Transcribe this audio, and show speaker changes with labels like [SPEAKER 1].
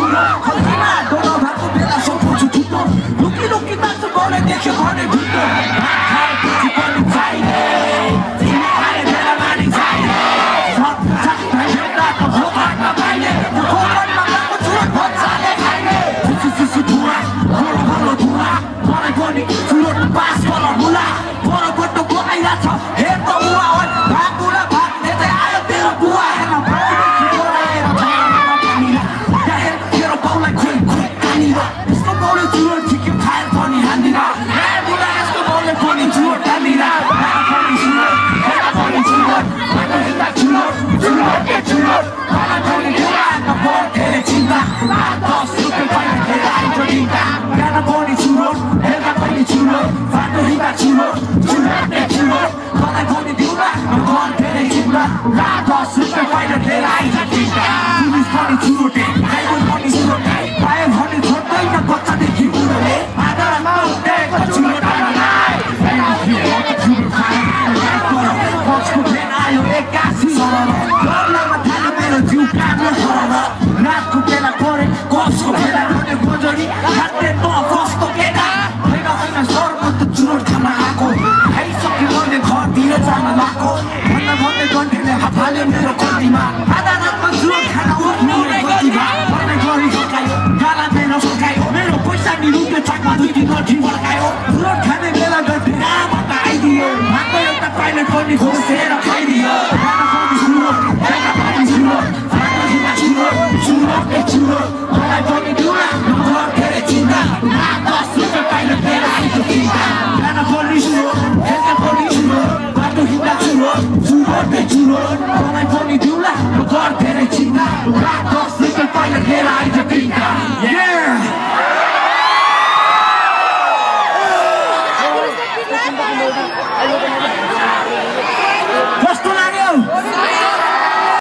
[SPEAKER 1] ठुलो खल्तीमा डोलो भएको बेला सोध्छु ठुलो लुकी लुकी नाच्छ बोले देख्यो भने ढुट्टो भात खाएपछि पनि चाहिने तिमी खाए बेला मानि चाहिने सब साथी भेट्दा त भोकाटमा पाइने त्यो भोकाटमा गएको चुरोट बच्चाले खाइने सुसु धुवा घोलो घोलो धुवा मलाई पनि चुरोट पास गर मुला बडो बड्डो बोलाइरहेछ हेर त उहाँ हो भागुला भाग्ने चाहिँ आयो तेरो बुवा हेर्न रातको बेला परे कसको बेला रोने गोजरी हातले त कस्तो केटा होइन होइन सरको त चुरोट खान आएको खाइसक्यो भने घरतिर जान लाएको भन्दा भन्दै गन्ठेले हात हाल्यो मेरो कन्तीमा आधा रातमा चुरोट खान उठ्नु प्रतिभा भन्दै गरी सकायो गाला मेरो सकायो मेरो पैसा नि रुपियाँ चाकमा 2-3 गठी फर्कायो चुरोट खाने बेला गन्ठे आबाट आइदियो भागको एउटा पाइलट पनि घोसेर खाइदियो खाना पनि चुरोट खाना पनि चुरोट मलाई पनि दिउला घर धेरै चिन्ता 10 रुपियाँ पाइने बेला आइसक्यो चिन्ता खाना पनि चुरोट हेर्न पनि चुरोट बाटो हिँड्दा चुरोट मलाई पनि दिउला घर धेरै चिन्ता 10 रुपियाँ पाइने बेला